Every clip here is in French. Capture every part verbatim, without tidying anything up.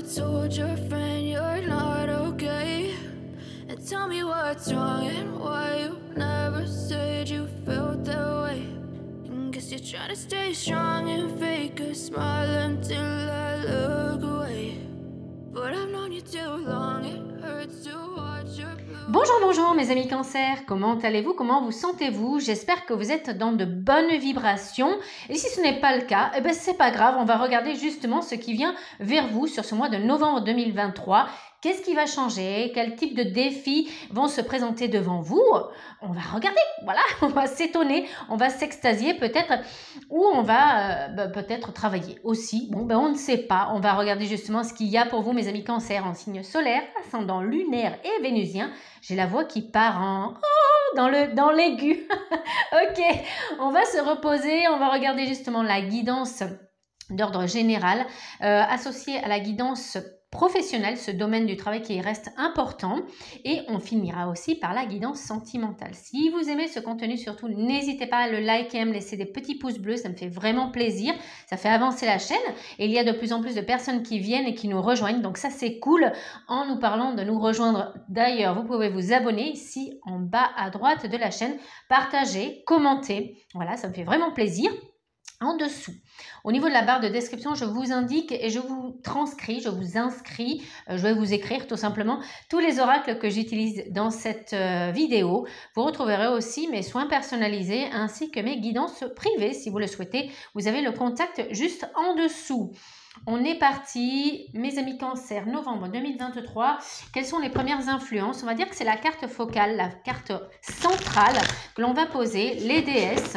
told your friend you're not okay? And tell me what's wrong and why you never said you felt that way. And guess you're trying to stay strong and fake a smile until I look away. But I've known you too long, it hurts to watch your blue. Bonjour, bonjour mes amis Cancer, comment allez-vous, comment vous sentez-vous? J'espère que vous êtes dans de bonnes vibrations et si ce n'est pas le cas, eh ben c'est pas grave, on va regarder justement ce qui vient vers vous sur ce mois de novembre deux mille vingt-trois. Qu'est-ce qui va changer? Quel type de défis vont se présenter devant vous? On va regarder, voilà, on va s'étonner, on va s'extasier peut-être, ou on va euh, bah, peut-être travailler aussi. Bon, ben on ne sait pas, on va regarder justement ce qu'il y a pour vous, mes amis Cancer, en signe solaire, ascendant lunaire et vénusien. J'ai la voix qui part en... Oh, dans le dans l'aigu. Ok, on va se reposer, on va regarder justement la guidance d'ordre général, euh, associée à la guidance professionnelle, ce domaine du travail qui reste important, et on finira aussi par la guidance sentimentale. Si vous aimez ce contenu, surtout n'hésitez pas à le liker et à me laisser des petits pouces bleus, ça me fait vraiment plaisir, ça fait avancer la chaîne et il y a de plus en plus de personnes qui viennent et qui nous rejoignent, donc ça c'est cool. En nous parlant de nous rejoindre d'ailleurs, vous pouvez vous abonner ici en bas à droite de la chaîne, partager, commenter, voilà, ça me fait vraiment plaisir. En dessous, au niveau de la barre de description, je vous indique et je vous transcris, je vous inscris, euh, je vais vous écrire tout simplement tous les oracles que j'utilise dans cette euh, vidéo. Vous retrouverez aussi mes soins personnalisés ainsi que mes guidances privées si vous le souhaitez. Vous avez le contact juste en dessous. On est parti, mes amis Cancer, novembre deux mille vingt-trois. Quelles sont les premières influences? On va dire que c'est la carte focale, la carte centrale que l'on va poser, les déesses.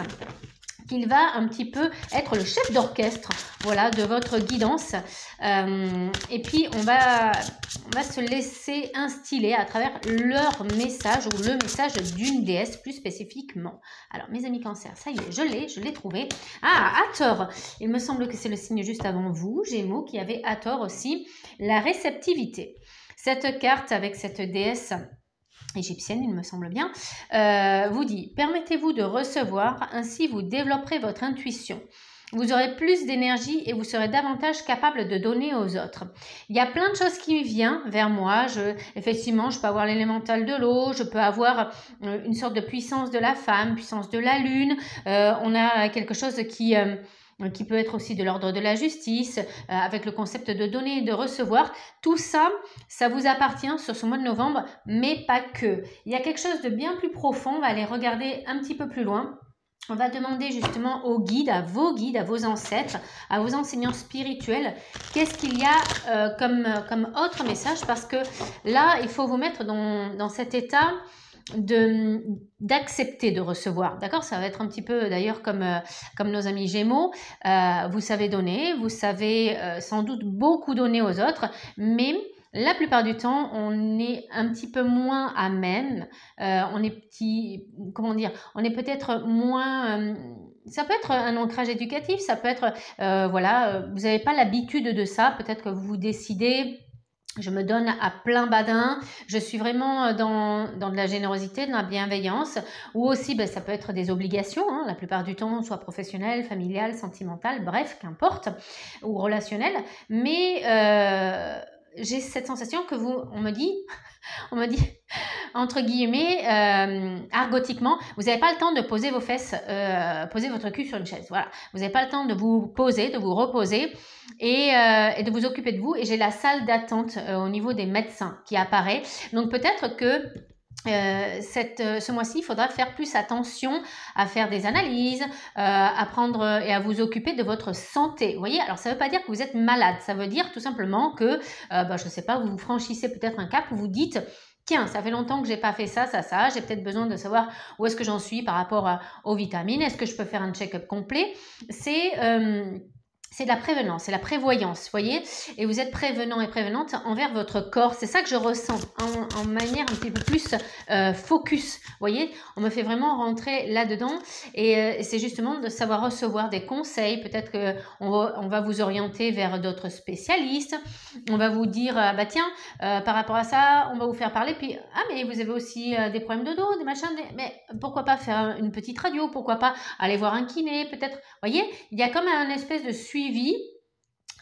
Il va un petit peu être le chef d'orchestre, voilà, de votre guidance. Euh, et puis, on va, on va se laisser instiller à travers leur message ou le message d'une déesse plus spécifiquement. Alors, mes amis Cancer, ça y est, je l'ai, je l'ai trouvé. Ah, Hathor, il me semble que c'est le signe juste avant vous, Gémeaux, qui avait Hathor aussi, la réceptivité. Cette carte avec cette déesse égyptienne, il me semble bien, euh, vous dit « Permettez-vous de recevoir, ainsi vous développerez votre intuition. Vous aurez plus d'énergie et vous serez davantage capable de donner aux autres. » Il y a plein de choses qui viennent vers moi. Je, effectivement, je peux avoir l'élémental de l'eau, je peux avoir euh, une sorte de puissance de la femme, puissance de la lune. Euh, on a quelque chose qui... Euh, qui peut être aussi de l'ordre de la justice, euh, avec le concept de donner et de recevoir. Tout ça, ça vous appartient sur ce mois de novembre, mais pas que. Il y a quelque chose de bien plus profond, on va aller regarder un petit peu plus loin. On va demander justement aux guides, à vos guides, à vos ancêtres, à vos enseignants spirituels, qu'est-ce qu'il y a euh, comme, comme autre message, parce que là, il faut vous mettre dans, dans cet état de d'accepter de recevoir, d'accord? Ça va être un petit peu d'ailleurs comme, euh, comme nos amis Gémeaux, euh, vous savez donner, vous savez euh, sans doute beaucoup donner aux autres, mais la plupart du temps, on est un petit peu moins à même, euh, on est petit, comment dire, on est peut-être moins... Euh, ça peut être un ancrage éducatif, ça peut être, euh, voilà, vous n'avez pas l'habitude de ça, peut-être que vous vous décidez... Je me donne à plein badin, je suis vraiment dans, dans de la générosité, de la bienveillance, ou aussi ben, ça peut être des obligations, hein, la plupart du temps, soit professionnelles, familiales, sentimentales, bref, qu'importe, ou relationnelles, mais euh, j'ai cette sensation que vous, on me dit, on me dit, entre guillemets, euh, argotiquement, vous n'avez pas le temps de poser vos fesses, euh, poser votre cul sur une chaise. Voilà, vous n'avez pas le temps de vous poser, de vous reposer et, euh, et de vous occuper de vous. Et j'ai la salle d'attente euh, au niveau des médecins qui apparaît. Donc peut-être que Euh, cette, euh, ce mois-ci, il faudra faire plus attention à faire des analyses, euh, à prendre et à vous occuper de votre santé. Vous voyez, alors ça ne veut pas dire que vous êtes malade, ça veut dire tout simplement que, euh, bah, je ne sais pas, vous franchissez peut-être un cap où vous dites « Tiens, ça fait longtemps que je n'ai pas fait ça, ça, ça, j'ai peut-être besoin de savoir où est-ce que j'en suis par rapport à, aux vitamines, est-ce que je peux faire un check-up complet ?» C'est... Euh, C'est de la prévenance, c'est la prévoyance, vous voyez, et vous êtes prévenant et prévenante envers votre corps. C'est ça que je ressens en, en manière un petit peu plus euh, focus, vous voyez. On me fait vraiment rentrer là-dedans et, euh, et c'est justement de savoir recevoir des conseils. Peut-être qu'on va, on va vous orienter vers d'autres spécialistes. On va vous dire, euh, bah tiens, euh, par rapport à ça, on va vous faire parler. Puis, ah mais vous avez aussi euh, des problèmes de dos, des machins, des... mais pourquoi pas faire une petite radio, pourquoi pas aller voir un kiné, peut-être, vous voyez. Il y a comme un espèce de suivi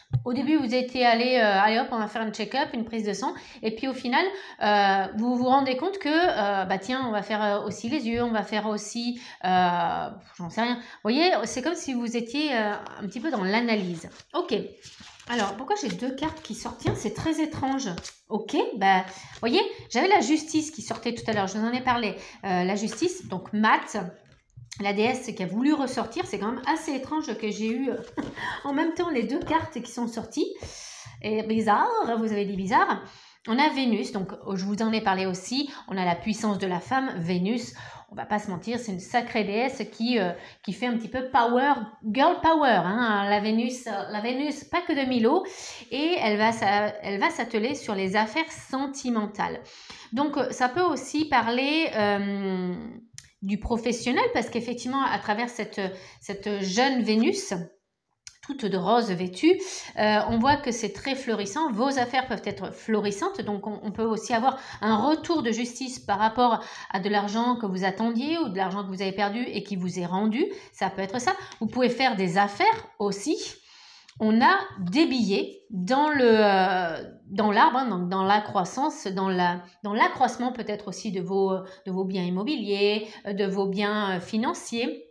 Au début, vous étiez allé, euh, allez hop, on va faire un check-up, une prise de sang. Et puis au final, euh, vous vous rendez compte que, euh, bah tiens, on va faire aussi les yeux, on va faire aussi, euh, j'en sais rien. Vous voyez, c'est comme si vous étiez euh, un petit peu dans l'analyse. Ok. Alors, pourquoi j'ai deux cartes qui sortent? Tiens, c'est très étrange. Ok, bah, vous voyez, j'avais la justice qui sortait tout à l'heure, je vous en ai parlé. Euh, la justice, donc Matt, la déesse qui a voulu ressortir, c'est quand même assez étrange que j'ai eu en même temps les deux cartes qui sont sorties. Et bizarre, vous avez dit bizarre. On a Vénus, donc je vous en ai parlé aussi, on a la puissance de la femme, Vénus, on va pas se mentir, c'est une sacrée déesse qui, euh, qui fait un petit peu power, girl power, hein, la Vénus, la Vénus, pas que de Milo, et elle va, elle va s'atteler sur les affaires sentimentales. Donc ça peut aussi parler euh, du professionnel, parce qu'effectivement, à travers cette, cette jeune Vénus, toute de rose vêtue, euh, on voit que c'est très florissant, vos affaires peuvent être florissantes, donc on, on peut aussi avoir un retour de justice par rapport à de l'argent que vous attendiez ou de l'argent que vous avez perdu et qui vous est rendu, ça peut être ça. Vous pouvez faire des affaires aussi. On a des billets dans le euh, dans l'arbre, hein, donc dans la croissance, dans la dans l'accroissement peut-être aussi de vos de vos biens immobiliers, de vos biens financiers.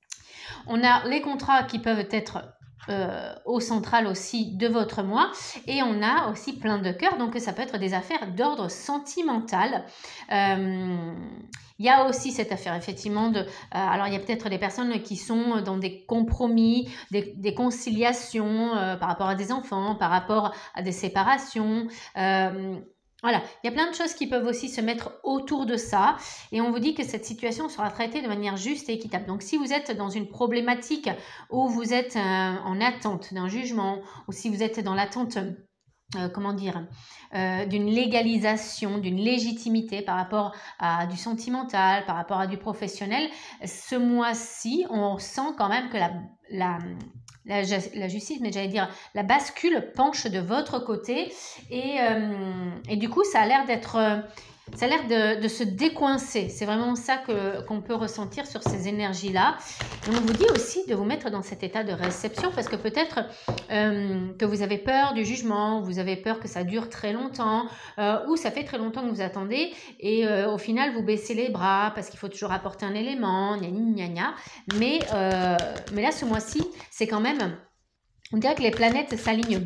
On a les contrats qui peuvent être Euh, au central aussi de votre mois, et on a aussi plein de cœur, donc ça peut être des affaires d'ordre sentimental. Euh, il y a aussi cette affaire effectivement de, euh, alors il y a peut-être des personnes qui sont dans des compromis, des, des conciliations euh, par rapport à des enfants, par rapport à des séparations. Euh, Voilà, il y a plein de choses qui peuvent aussi se mettre autour de ça, et on vous dit que cette situation sera traitée de manière juste et équitable. Donc si vous êtes dans une problématique où vous êtes euh, en attente d'un jugement, ou si vous êtes dans l'attente, euh, comment dire, euh, d'une légalisation, d'une légitimité par rapport à du sentimental, par rapport à du professionnel, ce mois-ci, on sent quand même que la... la La, la justice, mais j'allais dire la bascule penche de votre côté, et, euh, et du coup ça a l'air d'être euh, ça a l'air de, de se décoincer. C'est vraiment ça que, qu'on peut ressentir sur ces énergies là, et on vous dit aussi de vous mettre dans cet état de réception, parce que peut-être euh, que vous avez peur du jugement, vous avez peur que ça dure très longtemps, euh, ou ça fait très longtemps que vous attendez, et euh, au final vous baissez les bras parce qu'il faut toujours apporter un élément, gna gna gna, mais, euh, mais là ce mois-ci c'est quand même, on dirait que les planètes s'alignent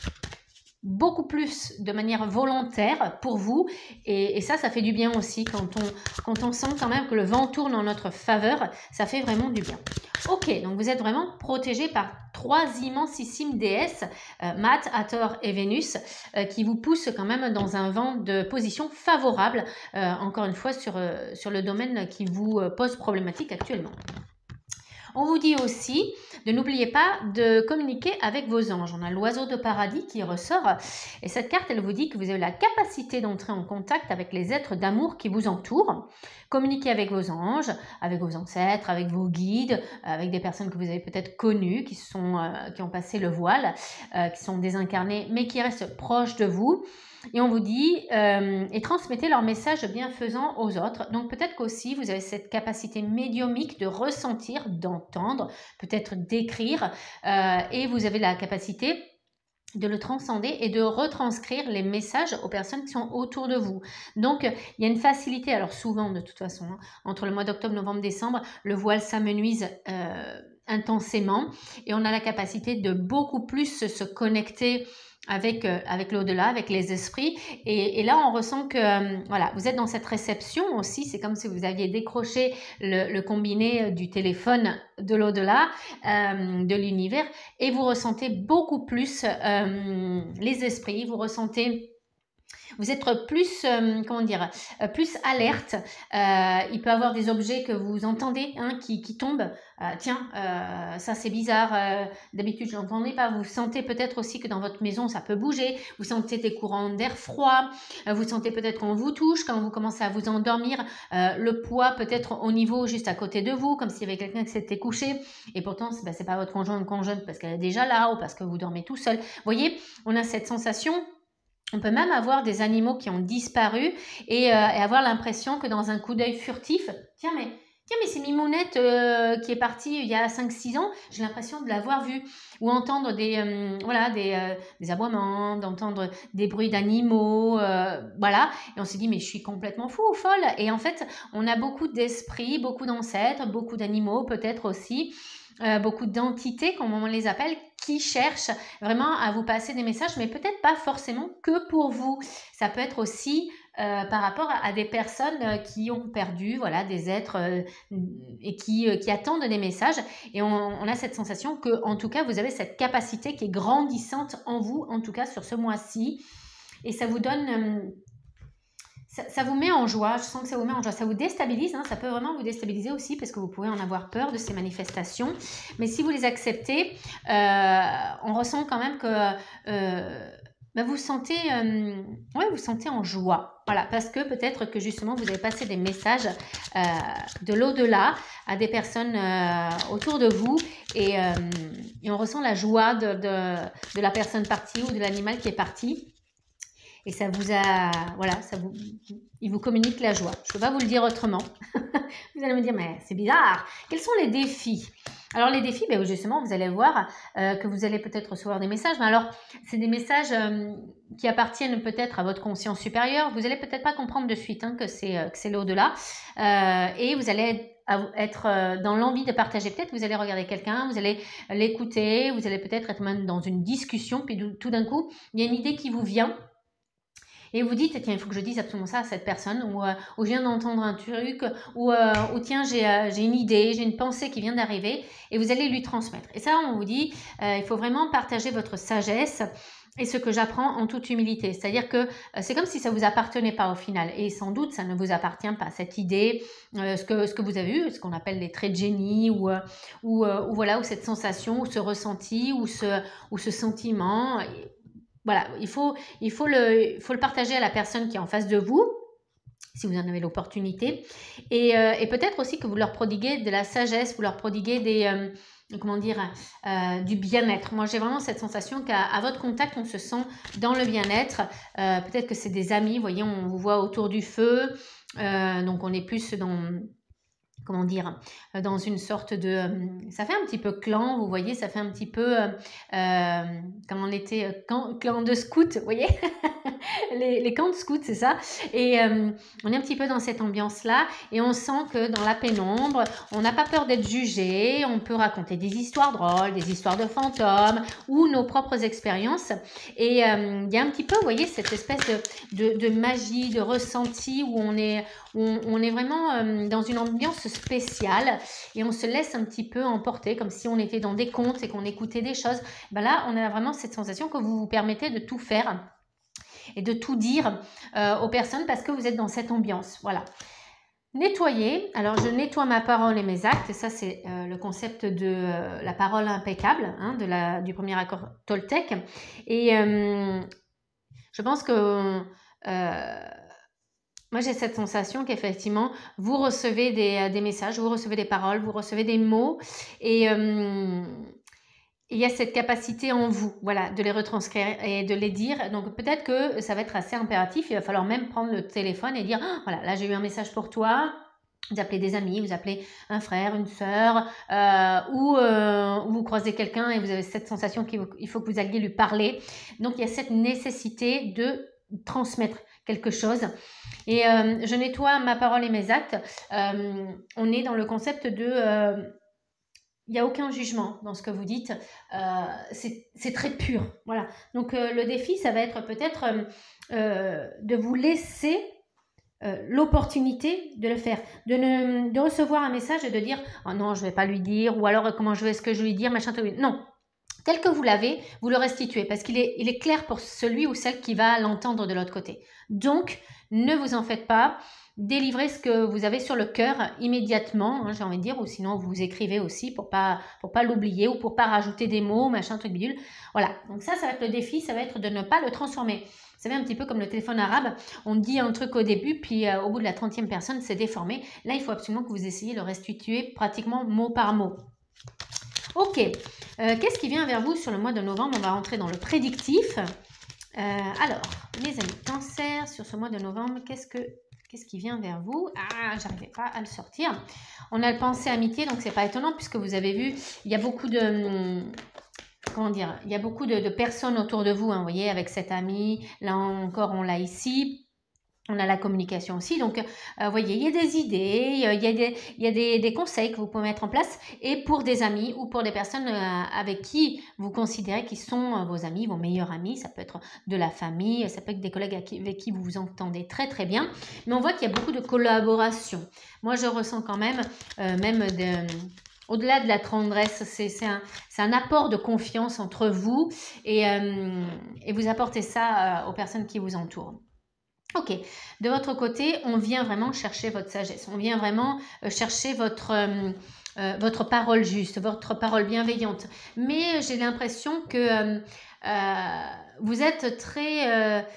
beaucoup plus de manière volontaire pour vous, et, et ça, ça fait du bien aussi quand on, quand on sent quand même que le vent tourne en notre faveur, ça fait vraiment du bien. Ok, donc vous êtes vraiment protégé par trois immensissimes déesses, euh, Math, Hathor et Vénus, euh, qui vous poussent quand même dans un vent de position favorable, euh, encore une fois sur, euh, sur le domaine qui vous pose problématique actuellement. On vous dit aussi de n'oubliez pas de communiquer avec vos anges. On a l'oiseau de paradis qui ressort, et cette carte, elle vous dit que vous avez la capacité d'entrer en contact avec les êtres d'amour qui vous entourent. Communiquez avec vos anges, avec vos ancêtres, avec vos guides, avec des personnes que vous avez peut-être connues, qui, sont, euh, qui ont passé le voile, euh, qui sont désincarnées, mais qui restent proches de vous. Et on vous dit, euh, et transmettez leur message bienfaisant aux autres. Donc peut-être qu'aussi vous avez cette capacité médiumique de ressentir, d'entendre, peut-être d'écrire, euh, et vous avez la capacité de le transcender et de retranscrire les messages aux personnes qui sont autour de vous. Donc il y a une facilité, alors souvent de toute façon, hein, entre le mois d'octobre, novembre, décembre, le voile s'amenuise euh, intensément, et on a la capacité de beaucoup plus se connecter avec, euh, avec l'au-delà, avec les esprits, et, et là on ressent que euh, voilà, vous êtes dans cette réception aussi, c'est comme si vous aviez décroché le, le combiné du téléphone de l'au-delà, euh, de l'univers, et vous ressentez beaucoup plus euh, les esprits, vous ressentez... Vous êtes plus, euh, comment dire, euh, plus alerte. Euh, il peut y avoir des objets que vous entendez hein, qui, qui tombent. Euh, tiens, euh, ça c'est bizarre. Euh, D'habitude, je n'entendais pas. Vous sentez peut-être aussi que dans votre maison, ça peut bouger. Vous sentez des courants d'air froid. Euh, vous sentez peut-être qu'on vous touche, quand vous commencez à vous endormir. Euh, le poids peut-être au niveau juste à côté de vous, comme s'il y avait quelqu'un qui s'était couché. Et pourtant, ce n'est pas votre conjoint ou conjointe parce qu'elle est déjà là ou parce que vous dormez tout seul. Vous voyez, on a cette sensation. On peut même avoir des animaux qui ont disparu, et, euh, et avoir l'impression que dans un coup d'œil furtif, tiens mais, tiens, mais c'est Mimounette euh, qui est partie il y a cinq six ans, j'ai l'impression de l'avoir vue. Ou entendre des, euh, voilà, des, euh, des aboiements, d'entendre des bruits d'animaux, euh, voilà. Et on s'est dit, mais je suis complètement fou ou folle. Et en fait, on a beaucoup d'esprits, beaucoup d'ancêtres, beaucoup d'animaux peut-être aussi, euh, beaucoup d'entités, comme on les appelle, qui cherchent vraiment à vous passer des messages, mais peut-être pas forcément que pour vous. Ça peut être aussi Euh, par rapport à, à des personnes euh, qui ont perdu, voilà, des êtres euh, et qui, euh, qui attendent des messages. Et on, on a cette sensation que, en tout cas, vous avez cette capacité qui est grandissante en vous, en tout cas sur ce mois-ci. Et ça vous donne, euh, ça, ça vous met en joie. Je sens que ça vous met en joie. Ça vous déstabilise, hein, ça peut vraiment vous déstabiliser aussi parce que vous pouvez en avoir peur de ces manifestations. Mais si vous les acceptez, euh, on ressent quand même que euh, ben vous sentez, euh, ouais, vous sentez en joie. Voilà, parce que peut-être que justement vous avez passé des messages euh, de l'au-delà à des personnes euh, autour de vous et, euh, et on ressent la joie de, de, de la personne partie ou de l'animal qui est parti. Et ça vous a, voilà, ça vous, il vous communique la joie. Je ne peux pas vous le dire autrement. Vous allez me dire, mais c'est bizarre. Quels sont les défis? Alors les défis, ben justement, vous allez voir euh, que vous allez peut-être recevoir des messages. Mais alors, c'est des messages euh, qui appartiennent peut-être à votre conscience supérieure. Vous allez peut-être pas comprendre de suite hein, que c'est euh, que c'est l'au-delà. Euh, et vous allez être euh, dans l'envie de partager. Peut-être vous allez regarder quelqu'un, vous allez l'écouter, vous allez peut-être être même dans une discussion. Puis tout d'un coup, il y a une idée qui vous vient. Et vous dites, tiens, il faut que je dise absolument ça à cette personne, ou, euh, ou je viens d'entendre un truc, ou, euh, ou tiens, j'ai euh, j'ai une idée, j'ai une pensée qui vient d'arriver, et vous allez lui transmettre. Et ça, on vous dit, euh, il faut vraiment partager votre sagesse et ce que j'apprends en toute humilité. C'est-à-dire que euh, c'est comme si ça ne vous appartenait pas au final, et sans doute, ça ne vous appartient pas. Cette idée, euh, ce, que, ce que vous avez eu, ce qu'on appelle les traits de génie, ou, euh, ou, euh, ou voilà, ou cette sensation, ou ce ressenti, ou ce, ou ce sentiment. Voilà, il faut, il, faut le, il faut le partager à la personne qui est en face de vous, si vous en avez l'opportunité. Et, euh, et peut-être aussi que vous leur prodiguez de la sagesse, vous leur prodiguez des, euh, comment dire, euh, du bien-être. Moi, j'ai vraiment cette sensation qu'à à votre contact, on se sent dans le bien-être. Euh, peut-être que c'est des amis, vous voyez, on vous voit autour du feu. Euh, donc, on est plus dans... comment dire, dans une sorte de... Ça fait un petit peu clan, vous voyez, ça fait un petit peu... Euh, comme on était clan, clan de scouts, vous voyez les, les camps de scouts, c'est ça. Et euh, on est un petit peu dans cette ambiance-là et on sent que dans la pénombre, on n'a pas peur d'être jugé, on peut raconter des histoires drôles, des histoires de fantômes ou nos propres expériences. Et euh, il y a un petit peu, vous voyez, cette espèce de, de, de magie, de ressenti où on est, où on, on est vraiment euh, dans une ambiance spéciale et on se laisse un petit peu emporter comme si on était dans des contes et qu'on écoutait des choses. Ben là, on a vraiment cette sensation que vous vous permettez de tout faire et de tout dire euh, aux personnes parce que vous êtes dans cette ambiance. Voilà. Nettoyer. Alors, je nettoie ma parole et mes actes. Et ça, c'est euh, le concept de euh, la parole impeccable, hein, de la, du premier accord Toltec. Et euh, je pense que... Euh, moi, j'ai cette sensation qu'effectivement, vous recevez des, des messages, vous recevez des paroles, vous recevez des mots et euh, il y a cette capacité en vous, voilà, de les retranscrire et de les dire. Donc, peut-être que ça va être assez impératif. Il va falloir même prendre le téléphone et dire oh, « Voilà, là, j'ai eu un message pour toi. » Vous appelez des amis, vous appelez un frère, une sœur, euh, ou euh, vous croisez quelqu'un et vous avez cette sensation qu'il faut, il faut que vous alliez lui parler. Donc, il y a cette nécessité de transmettre quelque chose. Et euh, je nettoie ma parole et mes actes. Euh, on est dans le concept de... Euh, il n'y a aucun jugement dans ce que vous dites. Euh, c'est très pur. Voilà. Donc, euh, le défi, ça va être peut-être euh, de vous laisser euh, l'opportunité de le faire. De, ne, de recevoir un message et de dire « Oh non, je ne vais pas lui dire. » Ou alors, comment je vais, ce que je lui dire, machin, tout. Non. Tel que vous l'avez, vous le restituez parce qu'il est, il est clair pour celui ou celle qui va l'entendre de l'autre côté. Donc, ne vous en faites pas. Délivrez ce que vous avez sur le cœur immédiatement, hein, j'ai envie de dire, ou sinon vous écrivez aussi pour pas pour pas l'oublier ou pour pas rajouter des mots, machin, truc bidule. Voilà, donc ça, ça va être le défi, ça va être de ne pas le transformer. Vous savez, un petit peu comme le téléphone arabe, on dit un truc au début, puis euh, au bout de la trentième personne, c'est déformé. Là, il faut absolument que vous essayiez de le restituer pratiquement mot par mot. Ok, euh, qu'est-ce qui vient vers vous sur le mois de novembre? On va rentrer dans le prédictif. Euh, alors, les amis, cancer, sur ce mois de novembre, qu'est-ce que Qu'est-ce qui vient vers vous? Ah, j'arrivais pas à le sortir. On a le pensée amitié, donc c'est pas étonnant puisque vous avez vu, il y a beaucoup de... Comment dire? Il y a beaucoup de, de personnes autour de vous, hein, vous voyez, avec cet ami. Là encore, on l'a ici. On a la communication aussi, donc euh, vous voyez, il y a des idées, il y a, des, il y a des, des conseils que vous pouvez mettre en place, et pour des amis ou pour des personnes euh, avec qui vous considérez qu'ils sont euh, vos amis, vos meilleurs amis, ça peut être de la famille, ça peut être des collègues avec qui, avec qui vous vous entendez très très bien, mais on voit qu'il y a beaucoup de collaboration. Moi, je ressens quand même, euh, même de... Au-delà de la tendresse, c'est un, un apport de confiance entre vous et, euh, et vous apportez ça euh, aux personnes qui vous entourent. Ok, de votre côté, on vient vraiment chercher votre sagesse, on vient vraiment euh, chercher votre, euh, euh, votre parole juste, votre parole bienveillante. Mais j'ai l'impression que euh, euh, vous êtes très... Euh,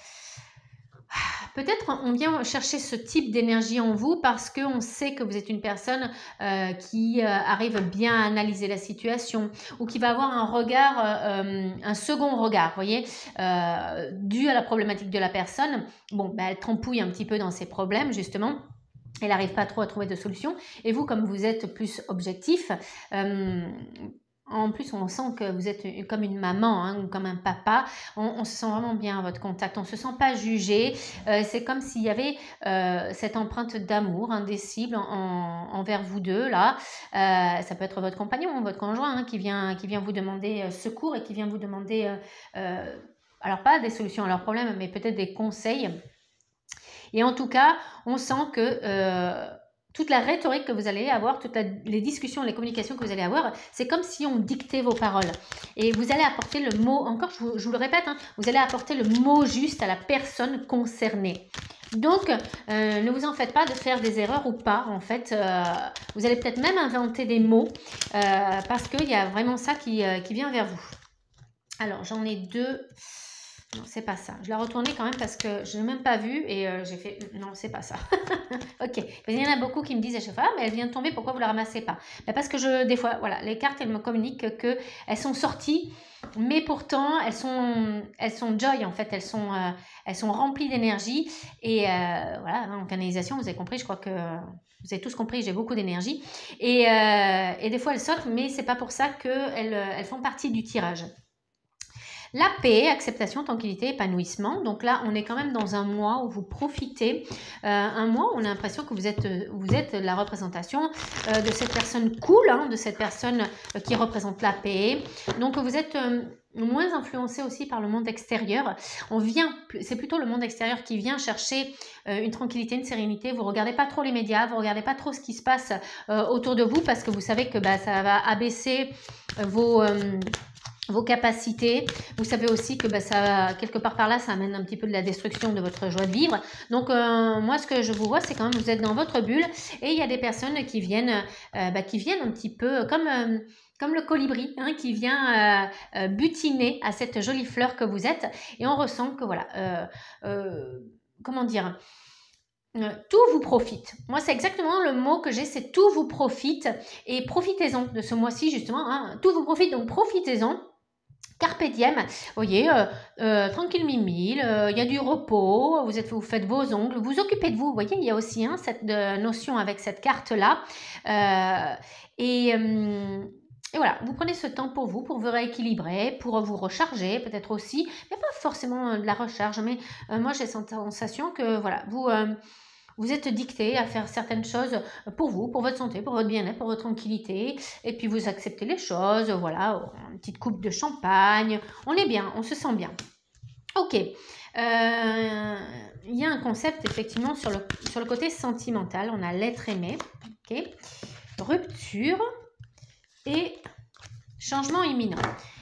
Peut-être on vient chercher ce type d'énergie en vous parce qu'on sait que vous êtes une personne euh, qui euh, arrive bien à analyser la situation ou qui va avoir un regard, euh, un second regard, vous voyez, euh, dû à la problématique de la personne. Bon, ben, elle trempouille un petit peu dans ses problèmes, justement. Elle n'arrive pas trop à trouver de solution. Et vous, comme vous êtes plus objectif, euh, en plus, on sent que vous êtes comme une maman, hein, ou comme un papa. On, on se sent vraiment bien à votre contact. On ne se sent pas jugé. Euh, c'est comme s'il y avait euh, cette empreinte d'amour indicible en, en, envers vous deux. Là, euh, ça peut être votre compagnon, votre conjoint, hein, qui vient, qui vient vous demander secours et qui vient vous demander, euh, euh, alors pas des solutions à leurs problèmes, mais peut-être des conseils. Et en tout cas, on sent que... Euh, toute la rhétorique que vous allez avoir, toutes la, les discussions, les communications que vous allez avoir, c'est comme si on dictait vos paroles. Et vous allez apporter le mot, encore je vous, je vous le répète, hein, vous allez apporter le mot juste à la personne concernée. Donc, euh, ne vous en faites pas de faire des erreurs ou pas, en fait. Euh, vous allez peut-être même inventer des mots euh, parce qu'il y a vraiment ça qui, euh, qui vient vers vous. Alors, j'en ai deux... Non, c'est pas ça. Je l'ai retourné quand même parce que je n'ai même pas vu et euh, j'ai fait... Non, c'est pas ça. Ok. Il y en a beaucoup qui me disent à chaque fois, ah, mais elle vient de tomber, pourquoi vous la ramassez pas? Mais parce que je, des fois, voilà, les cartes, elles me communiquent qu'elles sont sorties, mais pourtant, elles sont, elles sont joy, en fait. Elles sont, euh, elles sont remplies d'énergie. Et euh, voilà, en canalisation, vous avez compris, je crois que... Vous avez tous compris, j'ai beaucoup d'énergie. Et, euh, et des fois, elles sortent, mais c'est pas pour ça qu'elles elles font partie du tirage. La paix, acceptation, tranquillité, épanouissement. Donc là, on est quand même dans un mois où vous profitez. Euh, un mois où on a l'impression que vous êtes, vous êtes la représentation euh, de cette personne cool, hein, de cette personne euh, qui représente la paix. Donc vous êtes euh, moins influencé aussi par le monde extérieur. On vient, c'est plutôt le monde extérieur qui vient chercher euh, une tranquillité, une sérénité. Vous ne regardez pas trop les médias, vous ne regardez pas trop ce qui se passe euh, autour de vous parce que vous savez que bah, ça va abaisser euh, vos... Euh, vos capacités. Vous savez aussi que bah, ça, quelque part par là, ça amène un petit peu de la destruction de votre joie de vivre. Donc, euh, moi, ce que je vous vois, c'est quand même vous êtes dans votre bulle et il y a des personnes qui viennent, euh, bah, qui viennent un petit peu comme... Euh, comme le colibri, hein, qui vient euh, euh, butiner à cette jolie fleur que vous êtes. Et on ressent que, voilà, euh, euh, comment dire... Euh, tout vous profite. Moi, c'est exactement le mot que j'ai, c'est tout vous profite. Et profitez-en de ce mois-ci, justement. Hein, tout vous profite, donc profitez-en. Carpe diem, vous voyez, euh, euh, tranquille mimile, il euh, y a du repos, vous, êtes, vous faites vos ongles, vous occupez de vous, vous voyez, il y a aussi hein, cette de, notion avec cette carte-là. Euh, et, euh, et voilà, vous prenez ce temps pour vous, pour vous rééquilibrer, pour vous recharger peut-être aussi, mais pas forcément de la recharge, mais euh, moi j'ai cette sensation que voilà, vous... Euh, Vous êtes dicté à faire certaines choses pour vous, pour votre santé, pour votre bien-être, pour votre tranquillité. Et puis vous acceptez les choses, voilà, une petite coupe de champagne. On est bien, on se sent bien. Ok. Euh, il y a un concept effectivement sur le, sur le côté sentimental. On a l'être aimé. Ok. Rupture et changement imminent.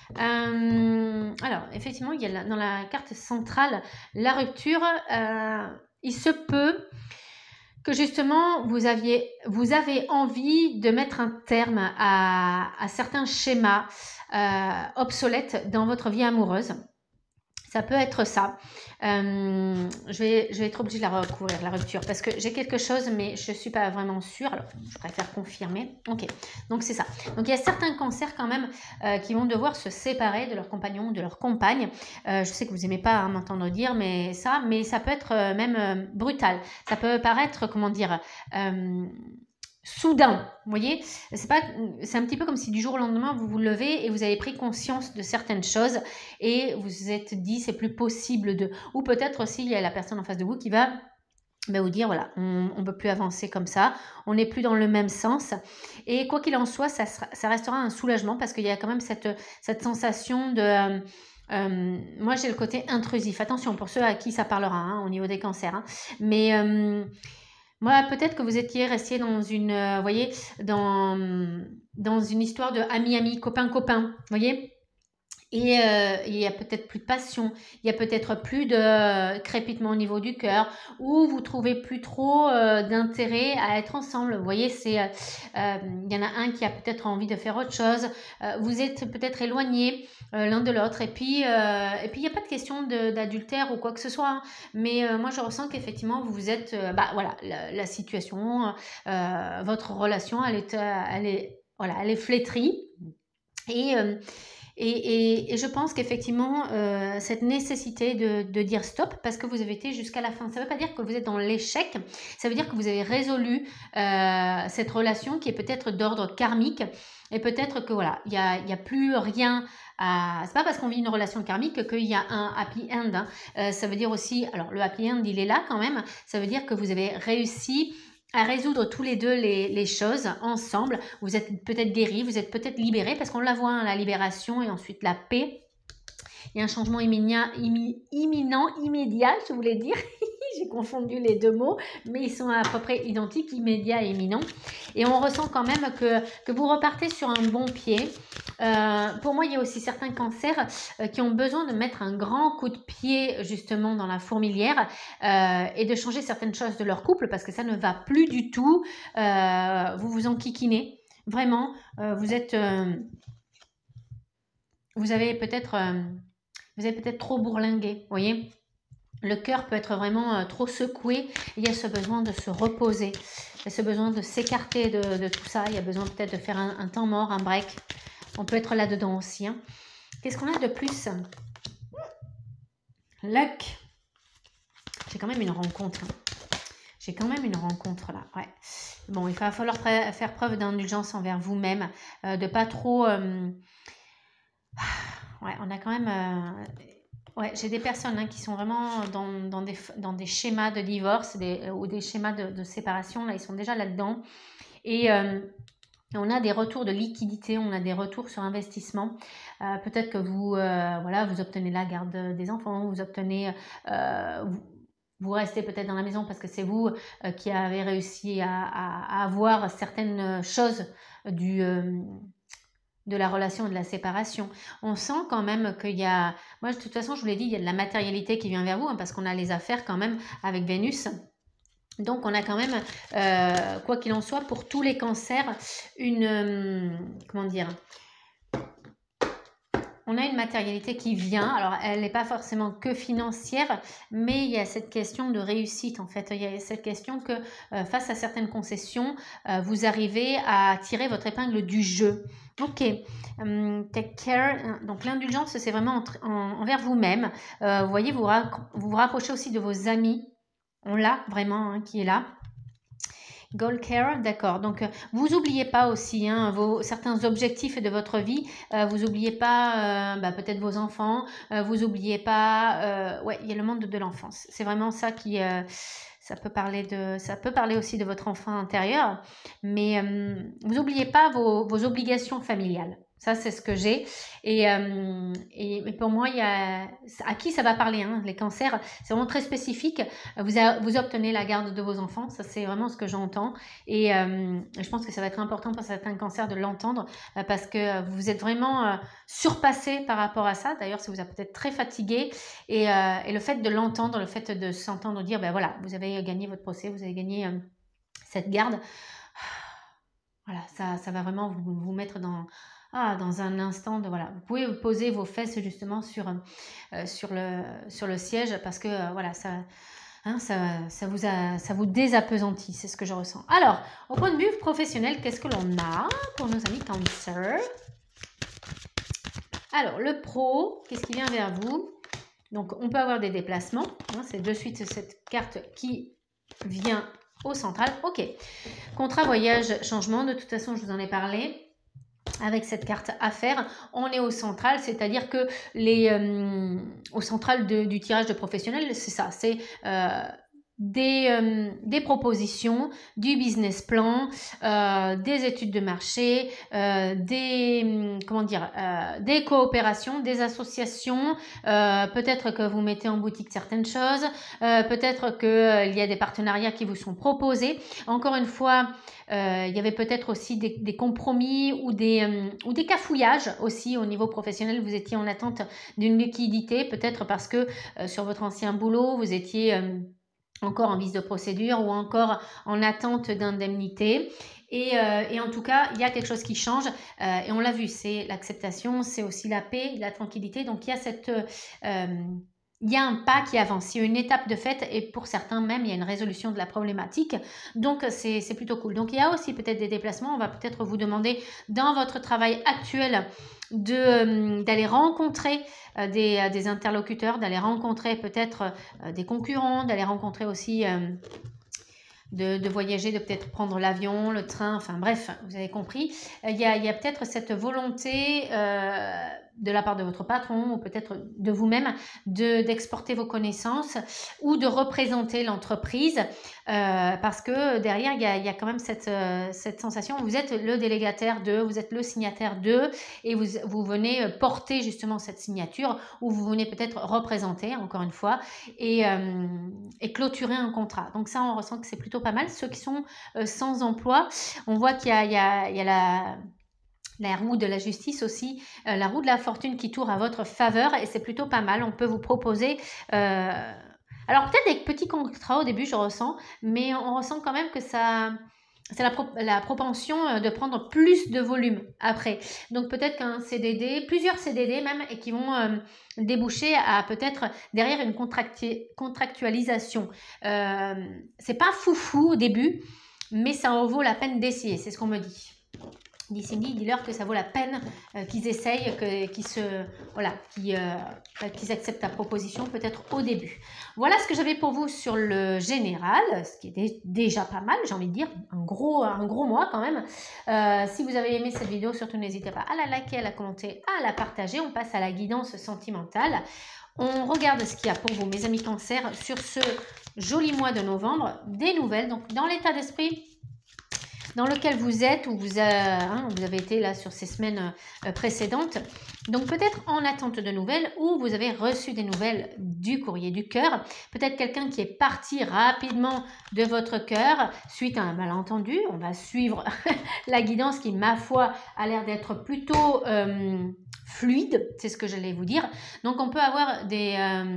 Euh, alors, effectivement, il y a la, dans la carte centrale la rupture. Euh, il se peut que justement vous aviez, vous avez envie de mettre un terme à, à certains schémas euh, obsolètes dans votre vie amoureuse. Ça peut être ça. Euh, je, vais, je vais être obligée de la recouvrir, la rupture, parce que j'ai quelque chose, mais je ne suis pas vraiment sûre. Alors, je préfère confirmer. Ok, donc c'est ça. Donc, il y a certains cancers quand même euh, qui vont devoir se séparer de leur compagnon ou de leur compagne. Euh, je sais que vous n'aimez pas hein, m'entendre dire mais ça, mais ça peut être euh, même euh, brutal. Ça peut paraître, comment dire... Euh, soudain, vous voyez, c'est pas, c'est un petit peu comme si du jour au lendemain vous vous levez et vous avez pris conscience de certaines choses et vous vous êtes dit c'est plus possible de, ou peut-être aussi il y a la personne en face de vous qui va ben, vous dire voilà, on ne peut plus avancer comme ça, on n'est plus dans le même sens et quoi qu'il en soit, ça, sera, ça restera un soulagement parce qu'il y a quand même cette, cette sensation de... Euh, euh, moi j'ai le côté intrusif, attention pour ceux à qui ça parlera hein, au niveau des cancers, hein. mais... Euh, Moi, peut-être que vous étiez resté dans une, euh, voyez, dans, dans une histoire de ami-ami, copain-copain, vous voyez. Et euh, il y a peut-être plus de passion, il y a peut-être plus de crépitement au niveau du cœur, ou vous trouvez plus trop euh, d'intérêt à être ensemble. Vous voyez, c'est, euh, euh, il y en a un qui a peut-être envie de faire autre chose. Euh, vous êtes peut-être éloignés euh, l'un de l'autre. Et puis, euh, et puis il n'y a pas de question de, d'adultère ou quoi que ce soit. Hein. Mais euh, moi, je ressens qu'effectivement, vous vous êtes, euh, bah voilà, la, la situation, euh, votre relation, elle est, elle est, voilà, elle est flétrie. Et euh, Et, et, et je pense qu'effectivement, euh, cette nécessité de, de dire stop, parce que vous avez été jusqu'à la fin, ça ne veut pas dire que vous êtes dans l'échec, ça veut dire que vous avez résolu euh, cette relation qui est peut-être d'ordre karmique, et peut-être que voilà, il n'y a, y a plus rien à... C'est pas parce qu'on vit une relation karmique qu'il y a un happy end, hein. Euh, ça veut dire aussi, alors le happy end, il est là quand même, ça veut dire que vous avez réussi à résoudre tous les deux les, les choses ensemble. Vous êtes peut-être guéris, vous êtes peut-être libérés, parce qu'on la voit, hein, la libération et ensuite la paix. Il y a un changement immédiat, imminent, immédiat, je voulais dire. J'ai confondu les deux mots, mais ils sont à peu près identiques, immédiat et imminent. Et on ressent quand même que, que vous repartez sur un bon pied. Euh, pour moi, il y a aussi certains cancers euh, qui ont besoin de mettre un grand coup de pied justement dans la fourmilière euh, et de changer certaines choses de leur couple parce que ça ne va plus du tout. Euh, vous vous enquiquinez. Vraiment, euh, vous êtes... Euh, vous avez peut-être... Euh, vous avez peut-être trop bourlingué, vous voyez. Le cœur peut être vraiment euh, trop secoué. Il y a ce besoin de se reposer. Il y a ce besoin de s'écarter de, de tout ça. Il y a besoin peut-être de faire un, un temps mort, un break. On peut être là-dedans aussi. Hein. Qu'est-ce qu'on a de plus? Luck. J'ai quand même une rencontre. Hein. J'ai quand même une rencontre là. Ouais. Bon, il va falloir faire preuve d'indulgence envers vous-même. Euh, de pas trop... Euh... Ouais, on a quand même... Euh... Ouais, j'ai des personnes hein, qui sont vraiment dans, dans, des, dans des schémas de divorce des, ou des schémas de, de séparation. Là, ils sont déjà là-dedans. Et euh, on a des retours de liquidité, on a des retours sur investissement. Euh, peut-être que vous, euh, voilà, vous obtenez la garde des enfants, vous obtenez... Euh, vous, vous restez peut-être dans la maison parce que c'est vous euh, qui avez réussi à, à, à avoir certaines choses du... Euh, de la relation et de la séparation. On sent quand même qu'il y a... Moi, de toute façon, je vous l'ai dit, il y a de la matérialité qui vient vers vous, hein, parce qu'on a les affaires quand même avec Vénus. Donc, on a quand même, euh, quoi qu'il en soit, pour tous les cancers, une... Euh, comment dire on a une matérialité qui vient, alors elle n'est pas forcément que financière, mais il y a cette question de réussite en fait, il y a cette question que euh, face à certaines concessions, euh, vous arrivez à tirer votre épingle du jeu. Ok, um, take care, donc l'indulgence c'est vraiment entre, en, envers vous-même, euh, vous voyez, vous vous, vous rapprochez aussi de vos amis, on l'a vraiment hein, qui est là. Goal care, d'accord. Donc, euh, vous n'oubliez pas aussi hein, vos, certains objectifs de votre vie. Euh, vous n'oubliez pas euh, bah, peut-être vos enfants. Euh, vous n'oubliez pas... Euh, ouais, il y a le monde de, de l'enfance. C'est vraiment ça qui... Euh, ça peut parler de, ça peut parler aussi de votre enfant intérieur. Mais euh, vous n'oubliez pas vos, vos obligations familiales. Ça, c'est ce que j'ai. Et, euh, et, et pour moi, il y a, à qui ça va parler hein, les cancers, c'est vraiment très spécifique. Vous, a, vous obtenez la garde de vos enfants. Ça, c'est vraiment ce que j'entends. Et euh, je pense que ça va être important pour certains cancers de l'entendre euh, parce que vous êtes vraiment euh, surpassé par rapport à ça. D'ailleurs, ça vous a peut-être très fatigué. Et, euh, et le fait de l'entendre, le fait de s'entendre dire, ben voilà, vous avez gagné votre procès, vous avez gagné euh, cette garde. Voilà, ça, ça va vraiment vous, vous mettre dans... ah, dans un instant de voilà, vous pouvez poser vos fesses justement sur, euh, sur, le, sur le siège parce que euh, voilà, ça, hein, ça, ça, vous a, ça vous désappesantit, c'est ce que je ressens. Alors, au point de vue professionnel, qu'est-ce que l'on a pour nos amis Cancer? Alors, le pro, qu'est-ce qui vient vers vous? Donc, on peut avoir des déplacements. Hein, c'est de suite cette carte qui vient au central. Ok. Contrat, voyage, changement. De toute façon, je vous en ai parlé. Avec cette carte affaires, on est au central, c'est-à-dire que les euh, au central de, du tirage de professionnel, c'est ça, c'est euh, des, euh, des propositions, du business plan, euh, des études de marché, euh, des, comment dire, euh, des coopérations, des associations, euh, peut-être que vous mettez en boutique certaines choses, euh, peut-être qu'il euh, y a des partenariats qui vous sont proposés. Encore une fois, euh, il y avait peut-être aussi des, des compromis ou des, euh, ou des cafouillages aussi au niveau professionnel. Vous étiez en attente d'une liquidité, peut-être parce que euh, sur votre ancien boulot, vous étiez... Euh, encore en vice de procédure ou encore en attente d'indemnité. Et, euh, et en tout cas, il y a quelque chose qui change euh, et on l'a vu, c'est l'acceptation, c'est aussi la paix, la tranquillité. Donc, il y a cette... Euh, il y a un pas qui avance, il y a une étape de fait et pour certains même, il y a une résolution de la problématique. Donc, c'est plutôt cool. Donc, il y a aussi peut-être des déplacements. On va peut-être vous demander dans votre travail actuel d'aller rencontrer euh, des, euh, des interlocuteurs, d'aller rencontrer peut-être euh, des concurrents, d'aller rencontrer aussi... Euh, De, de voyager, de peut-être prendre l'avion, le train, enfin bref, vous avez compris. Il y a, il y a peut-être cette volonté euh, de la part de votre patron ou peut-être de vous-même d'exporter vos connaissances ou de représenter l'entreprise euh, parce que derrière, il y a, il y a quand même cette, euh, cette sensation, vous êtes le délégataire d'eux, vous êtes le signataire d'eux et vous, vous venez porter justement cette signature ou vous venez peut-être représenter, encore une fois, et, euh, et clôturer un contrat. Donc ça, on ressent que c'est plutôt pas mal. Ceux qui sont euh, sans emploi, on voit qu'il y a, il y a, il y a la... la roue de la justice aussi, euh, la roue de la fortune qui tourne à votre faveur et c'est plutôt pas mal. On peut vous proposer, euh... alors peut-être des petits contrats au début, je ressens, mais on ressent quand même que ça, c'est la, pro la propension de prendre plus de volume après. Donc peut-être qu'un C D D, plusieurs C D D même, et qui vont euh, déboucher à peut-être derrière une contracti contractualisation. Euh, c'est pas foufou au début, mais ça en vaut la peine d'essayer, c'est ce qu'on me dit. Dis Cindy, dis-leur que ça vaut la peine euh, qu'ils essayent, qu'ils se, voilà, qu'ils euh, qu'ils acceptent ta proposition peut-être au début. Voilà ce que j'avais pour vous sur le général, ce qui est déjà pas mal, j'ai envie de dire, un gros, un gros mois quand même. Euh, si vous avez aimé cette vidéo, surtout n'hésitez pas à la liker, à la commenter, à la partager. On passe à la guidance sentimentale. On regarde ce qu'il y a pour vous, mes amis Cancer, sur ce joli mois de novembre. Des nouvelles, donc dans l'état d'esprit dans lequel vous êtes ou vous, euh, hein, vous avez été là sur ces semaines euh, précédentes. Donc peut-être en attente de nouvelles ou vous avez reçu des nouvelles du courrier du cœur. Peut-être quelqu'un qui est parti rapidement de votre cœur suite à un malentendu. On va suivre la guidance qui, ma foi, a l'air d'être plutôt euh, fluide. C'est ce que j'allais vous dire. Donc on peut avoir des... Euh,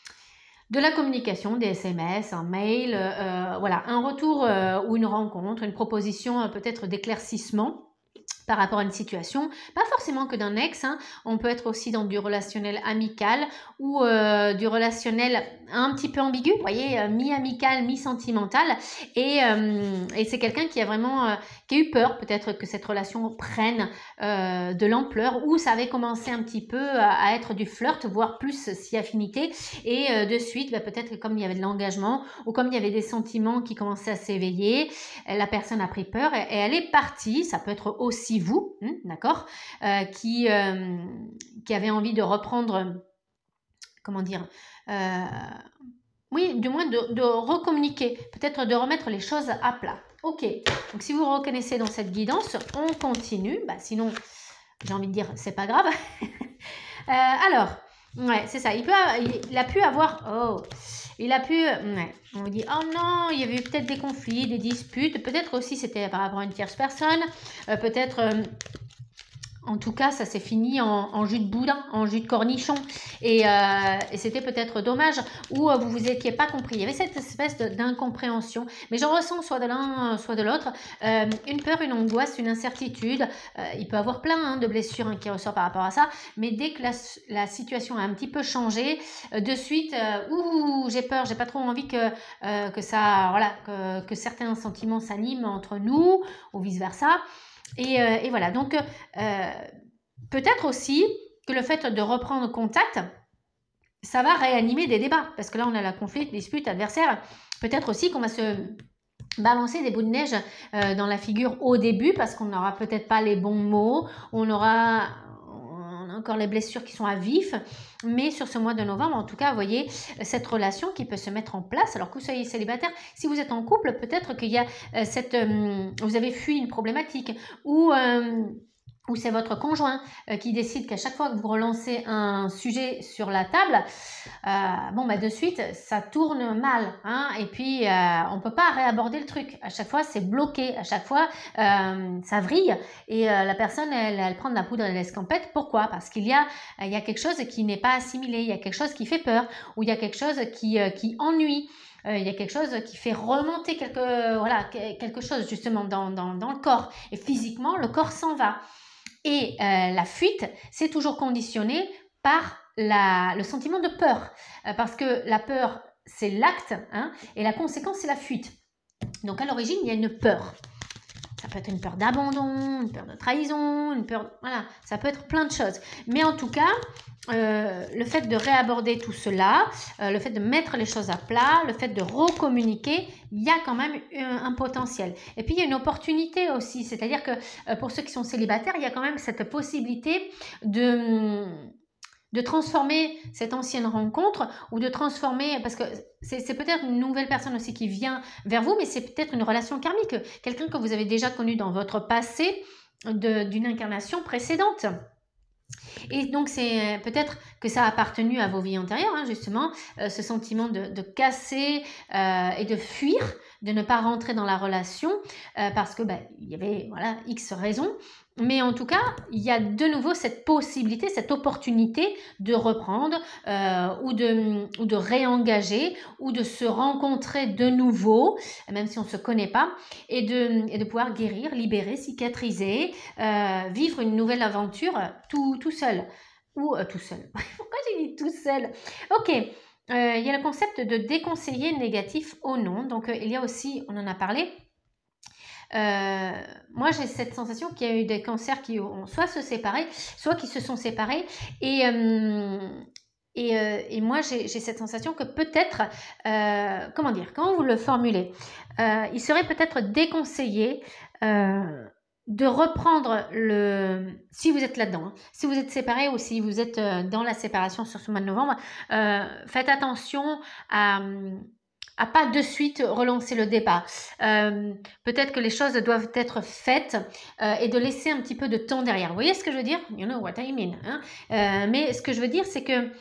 de la communication, des S M S, un mail, euh, voilà, un retour euh, ou une rencontre, une proposition euh, peut-être d'éclaircissement par rapport à une situation, pas forcément que d'un ex, hein. On peut être aussi dans du relationnel amical ou euh, du relationnel un petit peu ambigu, vous voyez, euh, mi-amical, mi-sentimental, et, euh, et c'est quelqu'un qui a vraiment, euh, qui a eu peur peut-être que cette relation prenne euh, de l'ampleur, ou ça avait commencé un petit peu à, à être du flirt, voire plus si affinité, et euh, de suite, bah, peut-être que comme il y avait de l'engagement, ou comme il y avait des sentiments qui commençaient à s'éveiller, la personne a pris peur et, et elle est partie. Ça peut être aussi vous, hein, d'accord, euh, qui, euh, qui avait envie de reprendre, comment dire, euh, oui, du moins de, de recommuniquer, peut-être de remettre les choses à plat. Ok, donc si vous vous reconnaissez dans cette guidance, on continue. Bah, sinon, j'ai envie de dire, c'est pas grave. euh, alors, ouais, c'est ça, il, peut, il a pu avoir... Oh, il a pu, ouais, on vous dit, oh non, il y avait peut-être des conflits, des disputes, peut-être aussi c'était par rapport à une tierce personne, euh, peut-être, euh, En tout cas, ça s'est fini en, en jus de boudin, en jus de cornichon. Et, euh, et c'était peut-être dommage, ou euh, vous vous étiez pas compris. Il y avait cette espèce d'incompréhension. Mais j'en ressens soit de l'un, soit de l'autre. Euh, une peur, une angoisse, une incertitude. Euh, il peut y avoir plein hein, de blessures hein, qui ressortent par rapport à ça. Mais dès que la, la situation a un petit peu changé, euh, de suite, euh, ouh, j'ai peur, j'ai pas trop envie que, euh, que ça, voilà, que, que certains sentiments s'animent entre nous, ou vice-versa. Et, euh, et voilà, donc euh, peut-être aussi que le fait de reprendre contact, ça va réanimer des débats, parce que là on a la conflit, dispute, adversaire. Peut-être aussi qu'on va se balancer des bouts de neige euh, dans la figure au début, parce qu'on n'aura peut-être pas les bons mots, on aura, on a encore les blessures qui sont à vif. Mais sur ce mois de novembre, en tout cas, vous voyez cette relation qui peut se mettre en place. Alors que vous soyez célibataire, si vous êtes en couple, peut-être qu'il y a euh, cette... Euh, vous avez fui une problématique ou... Euh, ou c'est votre conjoint euh, qui décide qu'à chaque fois que vous relancez un sujet sur la table, euh, bon, bah, de suite, ça tourne mal. Hein, et puis, euh, on ne peut pas réaborder le truc. À chaque fois, c'est bloqué. À chaque fois, euh, ça vrille. Et euh, la personne, elle, elle prend de la poudre et l'escampette. Pourquoi? Parce qu'il y a, il y a quelque chose qui n'est pas assimilé. Il y a quelque chose qui fait peur. Ou il y a quelque chose qui, euh, qui ennuie. Euh, il y a quelque chose qui fait remonter quelque, voilà, quelque chose justement dans, dans, dans le corps. Et physiquement, le corps s'en va. Et euh, la fuite, c'est toujours conditionné par la, le sentiment de peur. Euh, parce que la peur, c'est l'acte, hein, et la conséquence, c'est la fuite. Donc, à l'origine, il y a une peur. Ça peut être une peur d'abandon, une peur de trahison, une peur... Voilà, ça peut être plein de choses. Mais en tout cas, euh, le fait de réaborder tout cela, euh, le fait de mettre les choses à plat, le fait de recommuniquer, il y a quand même un, un potentiel. Et puis, il y a une opportunité aussi. C'est-à-dire que euh, pour ceux qui sont célibataires, il y a quand même cette possibilité de... de transformer cette ancienne rencontre ou de transformer, parce que c'est peut-être une nouvelle personne aussi qui vient vers vous, mais c'est peut-être une relation karmique, quelqu'un que vous avez déjà connu dans votre passé d'une incarnation précédente. Et donc, c'est peut-être que ça a appartenu à vos vies antérieures, hein, justement, euh, ce sentiment de, de casser euh, et de fuir, de ne pas rentrer dans la relation, euh, parce que bah, il y avait voilà, X raisons. Mais en tout cas, il y a de nouveau cette possibilité, cette opportunité de reprendre euh, ou, de, ou de réengager ou de se rencontrer de nouveau, même si on ne se connaît pas, et de, et de pouvoir guérir, libérer, cicatriser, euh, vivre une nouvelle aventure tout, tout seul. Ou euh, tout seul. Pourquoi j'ai dit tout seul? Ok. Euh, il y a le concept de déconseiller négatif au non. Donc, euh, il y a aussi, on en a parlé, Euh, moi j'ai cette sensation qu'il y a eu des cancers qui ont soit se séparé, soit qui se sont séparés et, euh, et, euh, et moi j'ai cette sensation que peut-être, euh, comment dire, comment vous le formulez, euh, il serait peut-être déconseillé euh, de reprendre le, si vous êtes là-dedans, hein, si vous êtes séparé ou si vous êtes dans la séparation sur ce mois de novembre, euh, faites attention à à pas de suite relancer le débat. Euh, Peut-être que les choses doivent être faites euh, et de laisser un petit peu de temps derrière. Vous voyez ce que je veux dire? You know what I mean. Hein? Euh, mais ce que je veux dire, c'est que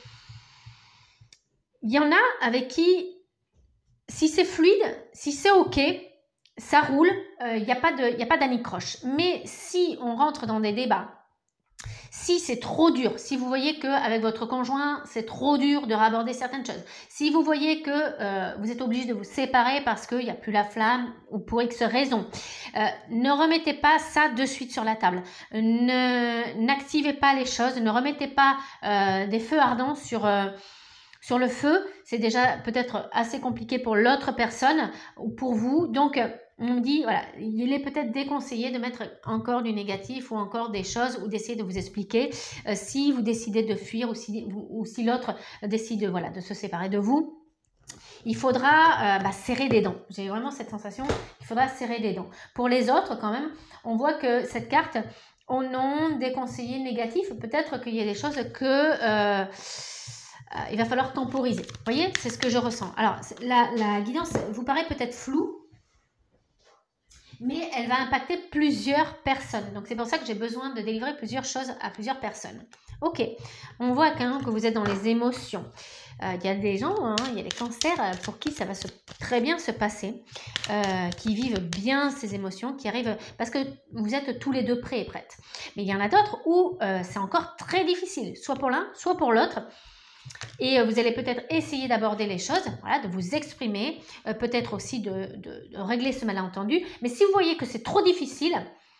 il y en a avec qui, si c'est fluide, si c'est OK, ça roule, il n'y a pas de, il n'y a pas d'anicroche. Mais si on rentre dans des débats, si c'est trop dur, si vous voyez qu'avec votre conjoint, c'est trop dur de raborder certaines choses, si vous voyez que euh, vous êtes obligé de vous séparer parce qu'il n'y a plus la flamme ou pour X raison, euh, ne remettez pas ça de suite sur la table. N'activez pas les choses, ne remettez pas euh, des feux ardents sur... Euh, Sur le feu, c'est déjà peut-être assez compliqué pour l'autre personne ou pour vous. Donc, on me dit, voilà, il est peut-être déconseillé de mettre encore du négatif ou encore des choses ou d'essayer de vous expliquer euh, si vous décidez de fuir ou si, ou, ou si l'autre décide voilà, de se séparer de vous. Il faudra euh, bah, serrer des dents. J'ai vraiment cette sensation, il faudra serrer des dents. Pour les autres, quand même, on voit que cette carte, au nom des conseillers négatifs, peut-être qu'il y a des choses que... Euh, Euh, il va falloir temporiser. Vous voyez, c'est ce que je ressens. Alors, la, la guidance vous paraît peut-être floue. mais elle va impacter plusieurs personnes. Donc c'est pour ça que j'ai besoin de délivrer plusieurs choses à plusieurs personnes. Ok, on voit quand que vous êtes dans les émotions. Il euh, y a des gens, hein, il y a des cancers pour qui ça va se, très bien se passer, euh, qui vivent bien ces émotions, qui arrivent, parce que vous êtes tous les deux prêts et prêtes. Mais il y en a d'autres où euh, c'est encore très difficile, soit pour l'un, soit pour l'autre. Et euh, vous allez peut-être essayer d'aborder les choses, voilà, de vous exprimer, euh, peut-être aussi de, de, de régler ce malentendu. Mais si vous voyez que c'est trop difficile,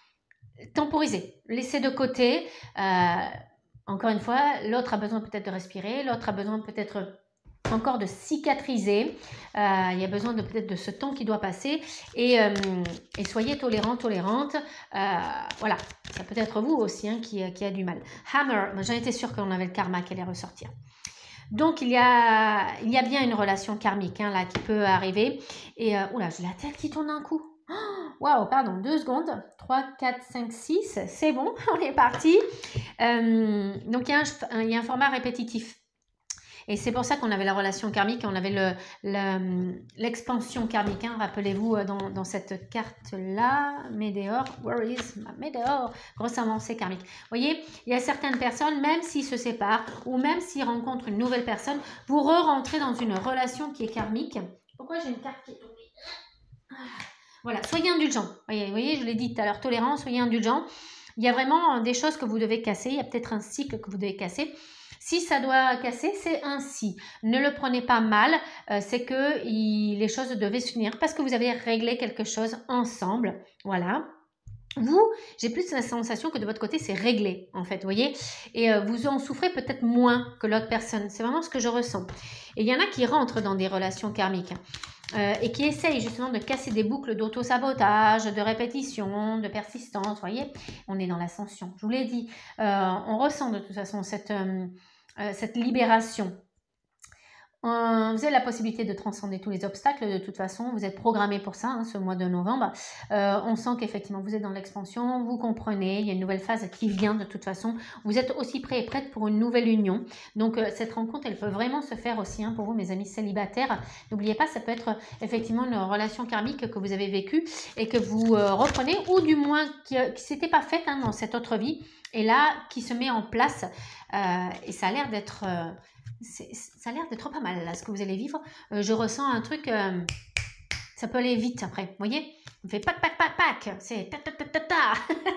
temporisez, laissez de côté. Euh, Encore une fois, l'autre a besoin peut-être de respirer, l'autre a besoin peut-être encore de cicatriser. Euh, il y a besoin de peut-être de ce temps qui doit passer. Et, euh, et soyez tolérants, tolérantes. Euh, voilà, ça peut être vous aussi hein, qui, qui a du mal. Hammer, j'en étais sûre qu'on avait le karma qui allait ressortir. Donc, il y a, il y a bien une relation karmique hein, là, qui peut arriver. Et, euh, oula, j'ai la tête qui tourne d'un coup. Waouh, pardon, deux secondes. trois, quatre, cinq, six. C'est bon, on est parti. Euh, donc, il y, a un, il y a un format répétitif. Et c'est pour ça qu'on avait la relation karmique, on avait le, le, l'expansion karmique. Hein. Rappelez-vous dans, dans cette carte-là, Médéor, where is my Médéor? Grosse avancée karmique. Vous voyez, il y a certaines personnes, même s'ils se séparent ou même s'ils rencontrent une nouvelle personne, vous re-rentrez dans une relation qui est karmique. Pourquoi j'ai une carte qui est tombée? Voilà, soyez indulgents. Vous voyez, vous voyez, je l'ai dit tout à l'heure, tolérant, soyez indulgents. Il y a vraiment des choses que vous devez casser. Il y a peut-être un cycle que vous devez casser. Si ça doit casser, c'est ainsi. Ne le prenez pas mal. Euh, c'est que il, les choses devaient s'unir parce que vous avez réglé quelque chose ensemble. Voilà. Vous, j'ai plus la sensation que de votre côté, c'est réglé, en fait, vous voyez. Et euh, vous en souffrez peut-être moins que l'autre personne. C'est vraiment ce que je ressens. Et il y en a qui rentrent dans des relations karmiques. Euh, et qui essayent justement de casser des boucles d'auto-sabotage, de répétition, de persistance, vous voyez, on est dans l'ascension, je vous l'ai dit, euh, on ressent de toute façon cette, euh, euh, cette libération. Euh, vous avez la possibilité de transcender tous les obstacles de toute façon, vous êtes programmé pour ça hein, ce mois de novembre. Euh, on sent qu'effectivement vous êtes dans l'expansion, vous comprenez, il y a une nouvelle phase qui vient de toute façon. Vous êtes aussi prêt et prête pour une nouvelle union. Donc euh, cette rencontre, elle peut vraiment se faire aussi hein, pour vous mes amis célibataires. N'oubliez pas, ça peut être effectivement une relation karmique que vous avez vécue et que vous euh, reprenez ou du moins qui ne s'était pas faite hein, dans cette autre vie et là qui se met en place euh, et ça a l'air d'être... Euh, C'est, ça a l'air d'être pas mal là ce que vous allez vivre. Euh, je ressens un truc, euh, ça peut aller vite après. Vous voyez, on fait pac pac pac pac, c'est ta ta ta ta ta.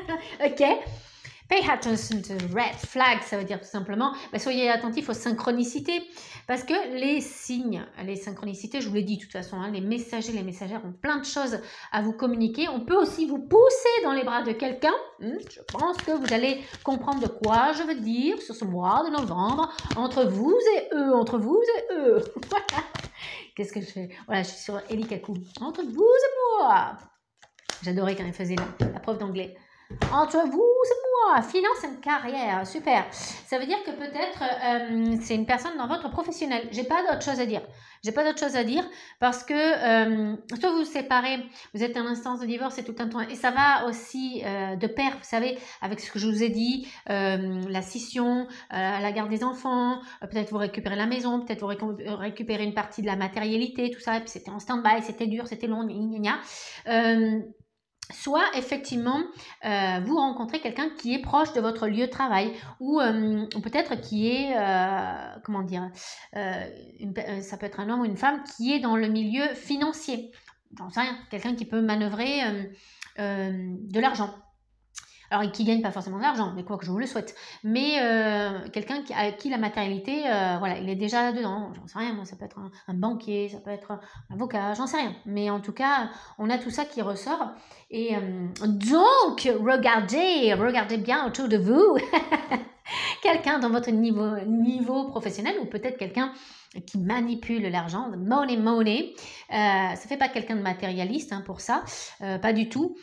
Ok. Pay attention to red flag, ça veut dire tout simplement, bah, soyez attentifs aux synchronicités, parce que les signes, les synchronicités, je vous l'ai dit de toute façon, hein, les messagers, les messagères ont plein de choses à vous communiquer. On peut aussi vous pousser dans les bras de quelqu'un. Hmm, je pense que vous allez comprendre de quoi je veux dire sur ce mois de novembre, entre vous et eux, entre vous et eux. Qu'est-ce que je fais? Voilà, je suis sur Eli Kaku. Entre vous et moi. J'adorais quand elle faisait la, la prof d'anglais. Entre vous et moi, finance et carrière, super. Ça veut dire que peut-être euh, c'est une personne dans votre professionnel. J'ai pas d'autre chose à dire. J'ai pas d'autre chose à dire parce que euh, soit vous vous séparez, vous êtes en instance de divorce et tout un temps, et ça va aussi euh, de pair, vous savez, avec ce que je vous ai dit, euh, la scission, euh, la garde des enfants, euh, peut-être vous récupérez la maison, peut-être vous récu- récupérez une partie de la matérialité, tout ça, et puis c'était en stand-by, c'était dur, c'était long, gna gna. Euh, Soit effectivement euh, vous rencontrez quelqu'un qui est proche de votre lieu de travail ou euh, peut-être qui est, euh, comment dire, euh, une, ça peut être un homme ou une femme qui est dans le milieu financier. J'en sais rien, quelqu'un qui peut manœuvrer euh, euh, de l'argent. Alors, qui ne gagne pas forcément de l'argent, mais quoi que je vous le souhaite. Mais euh, quelqu'un qui, à qui la matérialité, euh, voilà, il est déjà là-dedans. J'en sais rien, moi, ça peut être un, un banquier, ça peut être un avocat, j'en sais rien. Mais en tout cas, on a tout ça qui ressort. Et euh, donc, regardez, regardez bien autour de vous. Quelqu'un dans votre niveau, niveau professionnel ou peut-être quelqu'un qui manipule l'argent, money, money. Euh, ça ne fait pas quelqu'un de matérialiste hein, pour ça, euh, pas du tout.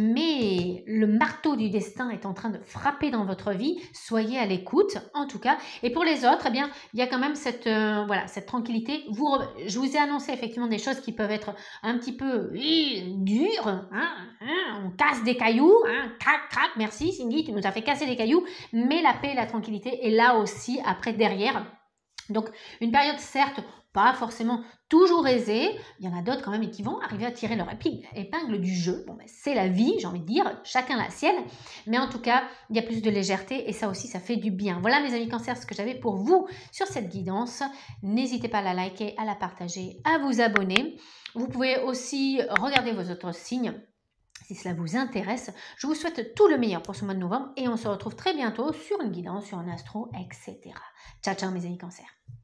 Mais le marteau du destin est en train de frapper dans votre vie. Soyez à l'écoute, en tout cas. Et pour les autres, eh bien, il y a quand même cette, euh, voilà, cette tranquillité. Vous, je vous ai annoncé effectivement des choses qui peuvent être un petit peu euh, dures. Hein, hein, on casse des cailloux. Hein, crac, crac, merci Cindy, tu nous as fait casser des cailloux. Mais la paix et la tranquillité est là aussi, après, derrière. Donc, une période certes pas forcément toujours aisés. Il y en a d'autres quand même qui vont arriver à tirer leur épi- épingle du jeu. Bon, ben, c'est la vie, j'ai envie de dire, chacun la sienne. Mais en tout cas, il y a plus de légèreté et ça aussi, ça fait du bien. Voilà mes amis Cancer, ce que j'avais pour vous sur cette guidance. N'hésitez pas à la liker, à la partager, à vous abonner. Vous pouvez aussi regarder vos autres signes si cela vous intéresse. Je vous souhaite tout le meilleur pour ce mois de novembre et on se retrouve très bientôt sur une guidance, sur un astro, et cetera. Ciao, ciao mes amis Cancer.